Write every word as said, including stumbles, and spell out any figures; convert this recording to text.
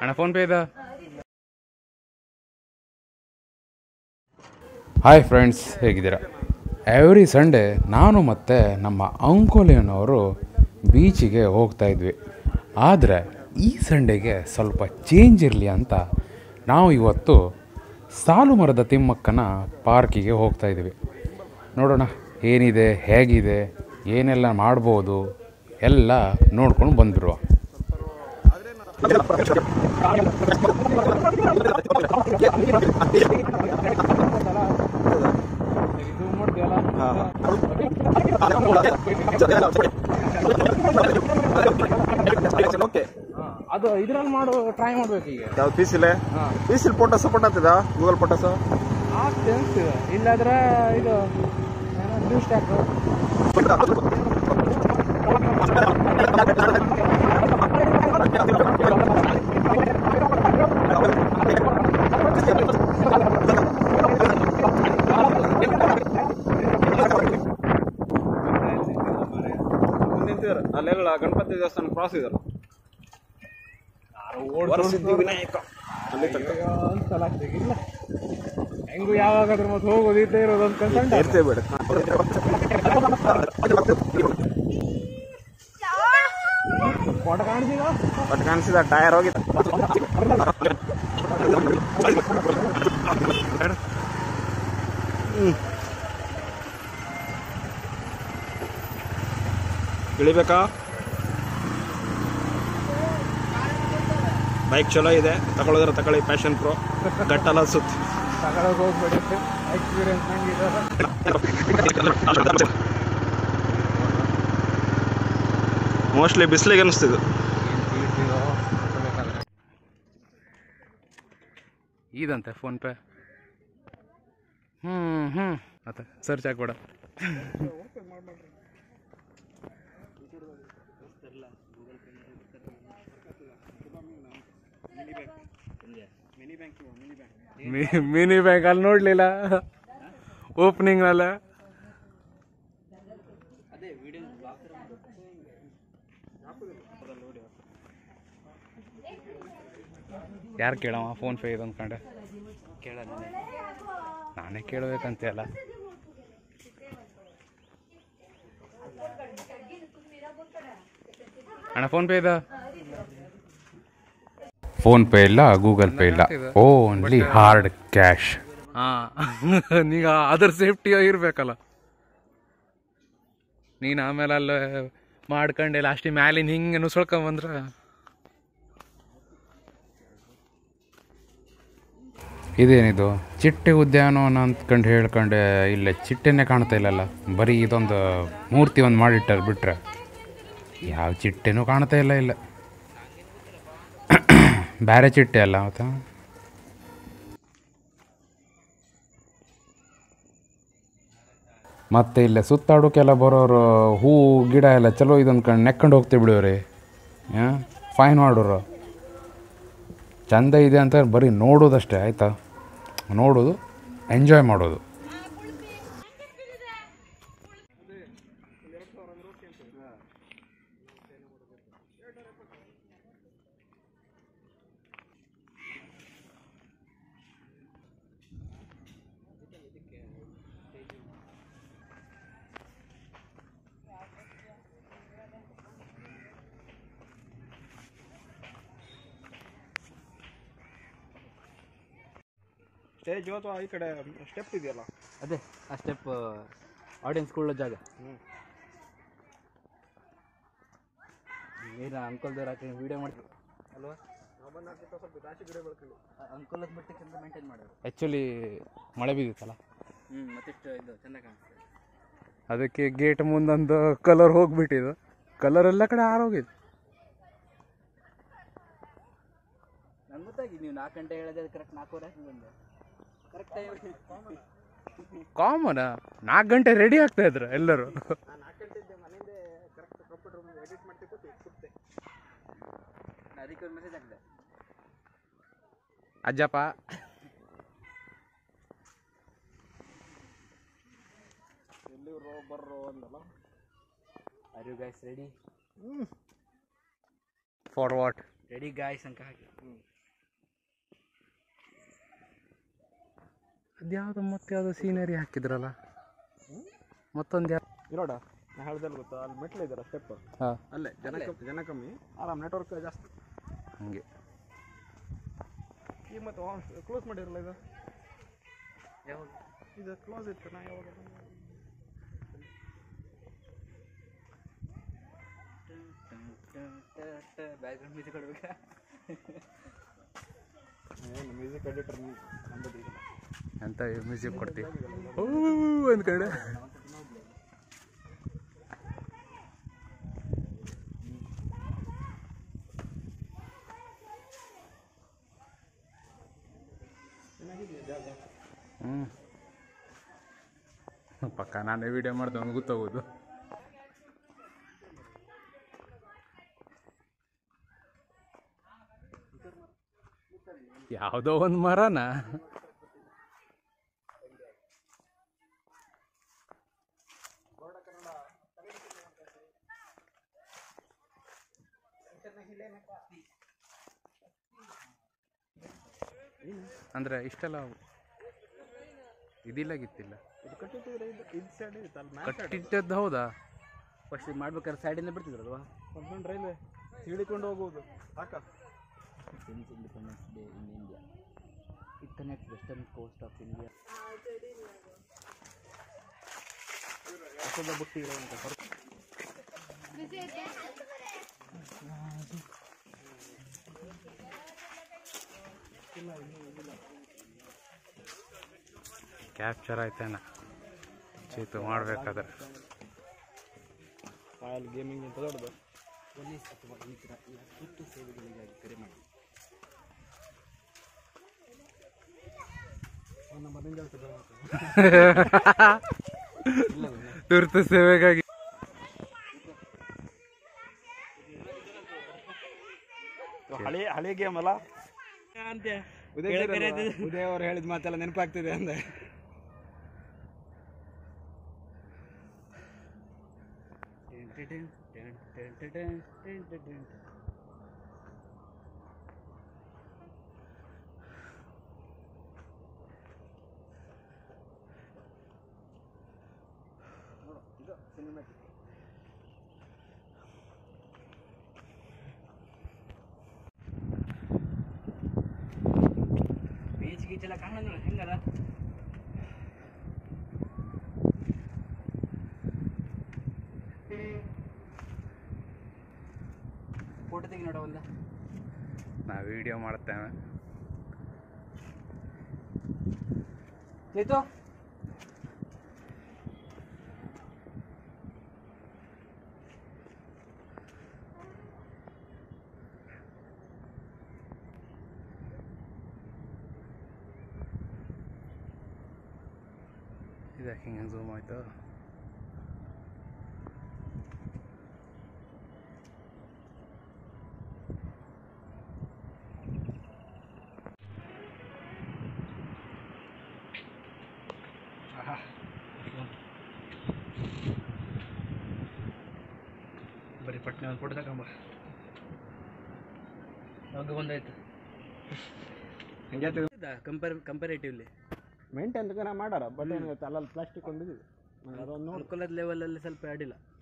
ಅಣ್ಣ ಫೋನ್ ಪೇ ಇದೆ. Hi friends, ಹೇಗಿದ್ದೀರಾ? ಎವ್ರಿ ಸಂಡೇ ನಾನು ಮತ್ತು ನಮ್ಮ ಅಂಕೋಲಿಯನವರು ಬೀಚಿಗೆ ಹೋಗ್ತಾ ಇದ್ವಿ. ಆದರೆ ಈ ಸಂಡೇಗೆ ಸ್ವಲ್ಪ ಚೇಂಜ್ ಇರಲಿ ಅಂತ ನಾವು ಇವತ್ತು ಸಾಲು ಮರದ ತಿಮ್ಮಕ್ಕನ ಪಾರ್ಕಿಗೆ ಹೋಗ್ತಾ ಇದ್ವಿ. ನೋಡೋಣ ಏನಿದೆ, ಹೇಗಿದೆ, ಏನೆಲ್ಲ ಮಾಡ್ಬೋದು ಎಲ್ಲ ನೋಡ್ಕೊಂಡು ಬಂದ್ಬಿಡುವ. ಅದು ಇದ್ರಲ್ಲಿ ಮಾಡು, ಟ್ರೈ ಮಾಡ್ಬೇಕು. ಈಗ ಯಾವ್ದು ಪೀಸಿಲೆ ಪೀಸಿಲ್ ಫೋಟೋ ಸಪೋರ್ಟ್ ಆಗ್ತದ ಗೂಗಲ್ ಫೋಟೋಸ್ ಆಗ್ತದೆ. ಇಲ್ಲಾದ್ರೆ ಇದು ಬ್ಲೂ ಸ್ಟ್ಯಾಕ್ ಅಲ್ಲೆಲ್ಲ ಗಣಪತಿ ದೇವಸ್ಥಾನ ಕ್ರಾಸ್ ಇದಲ್ಲ, ವಿನಾಯಕ ಇಲ್ಲ ಹೆಂಗು ಯಾವಾಗಾದ್ರೂ ಮತ್ತೆ ಹೋಗೋದು ಇದ್ದೇ ಇರೋದು ಅಂತ ಇರ್ತೇವೆ ಬೇಡ. ಫೋಟೋ ಕಾಣಿಸಿದ ಬಟ್ ಕಾಣಿಸಿದ ಟೈರ್ ಹೋಗಿದ್ದ. ಇಳಿಬೇಕಾ? ಬೈಕ್ ಚಲೋ ಇದೆ, ತಗೊಳ್ಳೋದ್ರ ತಗೊಳ್ಳಿ. ಪ್ಯಾಷನ್ ಪ್ರೋ ಗಟ್ಟಲ್ಲ ಸುತ್ತಿ ತಗೊಳಕ್ ಹೋಗ್ಬೇಡಿ, ಎಕ್ಸ್ಪೀರಿಯನ್ಸ್ ನಂಗಿದೆ. ಮೋಸ್ಟ್ಲಿ ಬಿಸಿಲಿಗೆ ಅನಿಸ್ತಿದ್ದು. ಇದಂತೆ ಫೋನ್ ಪೇ. ಹ್ಞೂ ಹ್ಞೂ ಮತ್ತೆ ಸರ್ಚ್ ಹಾಕ್ಬೇಡ. ಮಿನಿ ಬ್ಯಾಂಕ್ ಅಲ್ಲಿ ನೋಡ್ಲಿಲ್ಲ ಓಪನಿಂಗ್ ನಲ್ಲ. ಯಾರು ಕೇಳವ ಫೋನ್ ಪೇ ಇದೆ ಅಂದ್ಕೊಂಡೆ. ಕೇಳ ನಾನೇ ಕೇಳಬೇಕಂತ ಅಲ್ಲ. ಅಣ್ಣ ಫೋನ್ ಪೇ ಇದೆ? ಫೋನ್ ಪೇ ಇಲ್ಲ, ಗೂಗಲ್ ಪೇ ಇಲ್ಲ, ಓನ್ಲಿ ಹಾರ್ಡ್ ಕ್ಯಾಶ್. ಹಾಂ, ನೀಗ ಅದರ ಸೇಫ್ಟಿ ಇರಬೇಕಲ್ಲ. ನೀನು ಆಮೇಲೆ ಅಲ್ಲ ಮಾಡ್ಕೊಂಡೆ ಲಾಸ್ಟಿ ಮ್ಯಾಲಿನ ಹಿಂಗೆ ನುಸುಳ್ಕೊಂಬಂದ್ರೆ. ಇದೇನಿದು ಚಿಟ್ಟೆ ಉದ್ಯಾನವನ ಅಂದ್ಕೊಂಡು ಹೇಳ್ಕೊಂಡೆ, ಇಲ್ಲೇ ಚಿಟ್ಟೆನೇ ಕಾಣ್ತಾ ಇಲ್ಲಲ್ಲ, ಬರೀ ಇದೊಂದು ಮೂರ್ತಿ ಒಂದು ಮಾಡಿಟ್ಟಾರೆ ಬಿಟ್ರೆ ಯಾವ ಚಿಟ್ಟೆನೂ ಕಾಣ್ತಾ ಇಲ್ಲ. ಇಲ್ಲ ಬೇರೆ ಚಿಟ್ಟೆ ಅಲ್ಲ ಮತ್ತು. ಮತ್ತೆ ಇಲ್ಲೇ ಸುತ್ತಾಡೋಕೆಲ್ಲ ಬರೋರು ಹೂ ಗಿಡ ಎಲ್ಲ ಚಲೋ ಇದು ಅಂದ್ಕೊಂಡು ನೆಕ್ಕೊಂಡು ಹೋಗ್ತೀವಿ ಬಿಡೋರಿ. ಹಾಂ, ಫೈನ್ ಮಾಡೋರು. ಚಂದ ಇದೆ ಅಂತ ಬರೀ ನೋಡೋದಷ್ಟೇ, ಆಯಿತಾ? ನೋಡೋದು, ಎಂಜಾಯ್ ಮಾಡೋದು. ಸ್ಟೇಜ್ ಅಥವಾ ಈ ಕಡೆ ಸ್ಟೆಪ್ ಇದೆಯಲ್ಲ, ಅದೇ ಆ ಸ್ಟೆಪ್ ಆಡಿಯನ್ಸ್ ಕೊಳ್ಳೋ ಜಾಗ. ಏನು ಅಂಕಲ್ದವ್ರು ಹಾಕಿ ವೀಡಿಯೋ ಮಾಡ್ತೀವಿ ಅಲ್ವಾ? ಅಂಕಲ್ ಮಟ್ಟಿಗೆ ಮೇಂಟೈನ್ ಮಾಡೋರು. ಆ್ಯಕ್ಚುಲಿ ಮಳೆ ಬಿದ್ದಿತ್ತಲ್ಲ, ಹ್ಞೂ ಮತ್ತಿಷ್ಟು ಇದು ಚೆಂದ ಕಾಣಿಸ್ತದೆ. ಅದಕ್ಕೆ ಗೇಟ್ ಮುಂದೊಂದು ಕಲರ್ ಹೋಗ್ಬಿಟ್ಟಿದ್ದು, ಕಲರ್ ಎಲ್ಲ ಕಡೆ ಆರೋಗಿದ್ದು. ನಂಗೆ ಗೊತ್ತಾಗಿ ನೀವು ನಾಲ್ಕು ಗಂಟೆ ಹೇಳಿದ್ರೆ ಕರೆಕ್ಟ್ ನಾಲ್ಕೂವರೆ ಬಂದೆ. Correct time common. ನಾಲ್ಕು ಗಂಟೆ ರೆಡಿ ಆಗ್ತಾ ಇದ್ರು ಎಲ್ಲರೂ. ಅದಕ್ಕೆ ಒಂದು ಮೆಸೇಜ್ ಹಾಕಿದೆ, ಅಜ್ಜಪ್ಪ ಎಲ್ಲಿ ಬರ್ರೋ ಅಂದಲ್ಲ. Are you guys ready? For what? Ready guys ಅಂತ ಹಾಕಿ. ಅದ್ಯಾವುದು ಮತ್ತೆ ಯಾವುದೋ ಸೀನರಿ ಹಾಕಿದ್ರಲ್ಲ ಮತ್ತೊಂದು ಯಾವ ಇರೋಡ ನಾ ಹೇಳ್ದಲ್ಲ ಗೊತ್ತಾ ಅಲ್ಲಿ ಮೆಟ್ಲು ಇದ್ದಾರ ಸ್ಟೆಪ್ ಹಾಂ ಅಲ್ಲೇ ಜನ ಕಮ್ಮಿ ಜನ ಕಮ್ಮಿ ಆರಾಮ್ ನೆಟ್ವರ್ಕ್ ಜಾಸ್ತಿ ಹಂಗೆ ಈ ಮತ್ತೆ ಕ್ಲೋಸ್ ಮಾಡಿರಲ್ಲ ಇದು ಯಾವಾಗ ಇದು ಕ್ಲೋಸ್ ಇತ್ತು ನಾ ಯಾವಾಗ ಬ್ಯಾಕ್ಗ್ರೌಂಡ್ ಮ್ಯೂಸಿಕ್ ಕೊಡ್ಬೇಕಾ ಏನು ಮ್ಯೂಸಿಕ್ ಎಡಿಟರ್ ನಂಬದಿಲ್ಲ ಎಂತ ಮ್ಯೂಸಿಕ್ ಕೊಡ್ತೀವಿ ಓ ಒಂದು ಕಡೆ ಹ್ಞೂ ಪಕ್ಕ ನಾನೇ ವಿಡಿಯೋ ಮಾಡ್ದೆ ಅವ್ನು ಗೊತ್ತಾಗೋದು ಯಾವುದೋ ಒಂದು ಮರನ ಅಂದ್ರೆ ಇಷ್ಟೆಲ್ಲ ಇದಿಲ್ಲಾಗಿತ್ತಿಲ್ಲ ಇದು ಕಟ್ಟಿಟ್ಟಿದ್ರೆ ಇದು ಇದು ಸೈಡ್ ಇತ್ತು ಅಲ್ಲಿ ಮ್ಯಾಚ್ ಕಟ್ಟಿಟ್ಟದ್ದು ಹೌದಾ ಫಸ್ಟ್ ಮಾಡ್ಬೇಕಾದ್ರೆ ಸೈಡಿಂದ ಬಿಡ್ತಿದ್ರಲ್ವಾ ಒಂದು ರೈಲ್ವೆ ಹಿಡಿಕೊಂಡು ಹೋಗುವುದು ಸಾಕ Since Independence Day in India, it connects western coast of India. ಹೊಸದ ಬುಟ್ಟಿ ಇರುವಂಥ ಹೊರತು ಕ್ಯಾಪ್ಚರ್ ಆಯ್ತೇನ ಚೀತು ಮಾಡ್ಬೇಕಾದ್ರೆ ಫೈಲ್ ಗೇಮಿಂಗ್ ಅಂತ ದೊಡ್ಡದು ಪೊಲೀಸ್ ಅಥವಾ ಇತರ ತುರ್ತು ಸೇವೆಗಳಿಗಾಗಿ ಕರೆ ಮಾಡಿ ನಮ್ಮ ಮನೆಯಿಂದ ತುರ್ತು ಸೇವೆಗಾಗಿ ಹಳೆ ಹಳೆ ಗೇಮ್ ಅಲ್ಲ ಉದಯ ಉದಯ ಅವ್ರು ಹೇಳಿದ ಮಾತೆಲ್ಲ ನೆನಪಾಗ್ತಿದೆ ಅಂದೆ ಬೀಚ್ ಗೀಚ್ ಎಲ್ಲ ಕಾಣೋದಿಲ್ಲ ಹೆಂಗದ ಫೋಟೋ ತೆಗಿ ನೋಡ ಒಂದ ನಾವು ವಿಡಿಯೋ ಮಾಡ್ತೇವೆ ಚೇತು ಇದಕ್ಕೆ ಹಿಂಗೆ ಝೂಮ್ ಆಯ್ತು ಬರೀ ಪಟ್ನೆ ಒಂದು ಫೋಟೋ ತಗೊಂಬ ಅವಾಗ ಬಂದಾಯ್ತು ಹಂಗೆ ಕಂಪೇರ್ ಕಂಪೇರೇಟಿವ್ಲಿ ಮೇಂಟೈನ್ ಮಾಡ್ಯಾರ ಬಟ್ ಏನಾಗುತ್ತೆ ಅಲ್ಲಲ್ಲಿ ಪ್ಲಾಸ್ಟಿಕ್ ಒಂದು ಇದೆ ಅದೊಂದು ನೋಡಿ ಅನುಕೂಲದ ಲೆವೆಲಲ್ಲಿ ಸ್ವಲ್ಪ ಅಡ್ಡಿಲ್ಲ